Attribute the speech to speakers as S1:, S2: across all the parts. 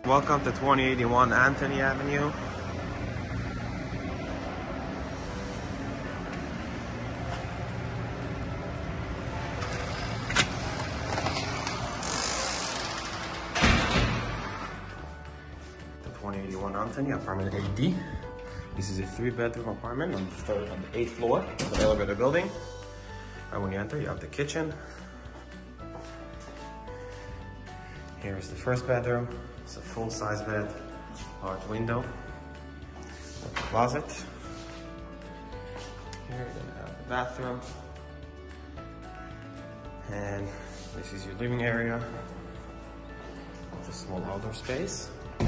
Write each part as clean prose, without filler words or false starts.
S1: Welcome to 2081 Anthony Avenue. The 2081 Anthony, apartment 8D. This is a 3-bedroom apartment on the 8th floor of the elevator building. And when you enter, you have the kitchen. Here is the first bedroom. It's a full-size bed, large window, with a closet. Here you're gonna have the bathroom. And this is your living area with a small outdoor space.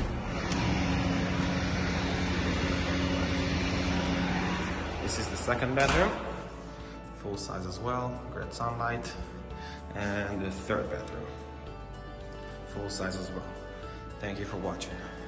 S1: This is the second bedroom, full size as well, great sunlight. And the third bedroom, full size as well. Thank you for watching.